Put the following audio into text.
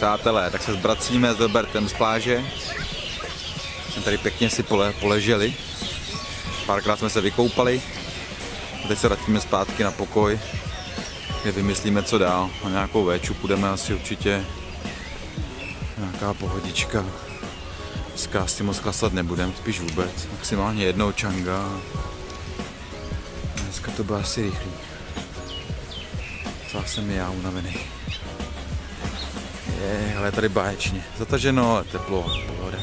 Přátelé, tak se zbracíme s Robertem z pláže. Jsme tady pěkně si poleželi. Párkrát jsme se vykoupali. A teď se vrátíme zpátky na pokoj, kde vymyslíme, co dál. Na nějakou véču půjdeme asi určitě. Nějaká pohodička. Dneska asi moc klasat nebudem, spíš vůbec. Maximálně jednou čanga. Dneska to bylo asi rychlý. Celá jsem já unavený. Ale je tady báječně. Zataženo, ale teplo, pohoda.